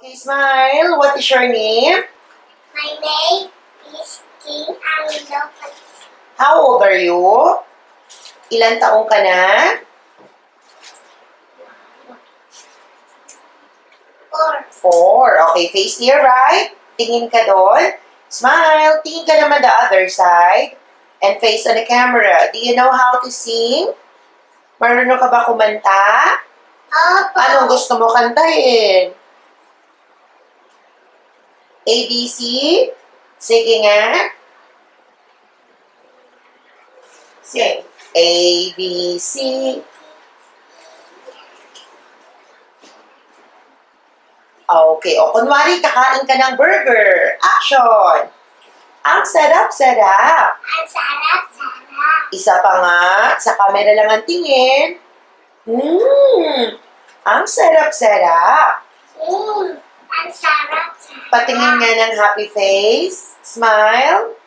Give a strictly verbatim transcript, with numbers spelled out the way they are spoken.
Okay, smile. What is your name? My name is King Angelo. How old are you? Ilan taong ka na? Four. Four. Okay, face here, right? Tingin ka doon. Smile. Tingin ka naman the other side. And face on the camera. Do you know how to sing? Marunong ka ba kumanta? Opo. Anong gusto mo kantahin? A, B, C? Sige nga. Sing. A, B, C. Okay. O, kunwari, kakain ka ng burger. Action! Ang sarap-sarap. Ang sarap-sarap. Isa pa nga, sa camera lang ang tingin. Mmm, ang sarap-sarap. Mm, ang sarap-sarap. Patingin nga ng happy face. Smile.